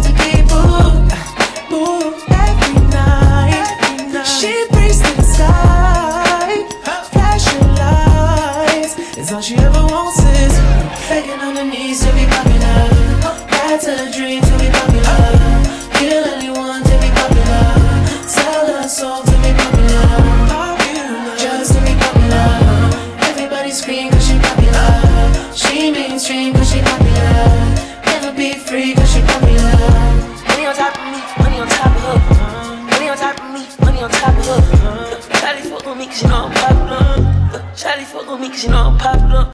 to keep boo every night. She breathes to the sky, flashing lights. It's all she ever wants is begging on her knees to be popular. That's a dream to be popular. Kill anyone to be popular. Sell her soul to be popular. Just to be popular. Everybody scream cause she popular. She mainstream cause she popular. Never be free cause she popular. Money on top of me, money on top of her. Money on top of me, money on top of her. Shawty fuck on me cause you know I'm popular. Shawty fuck on me cause you know I'm popular.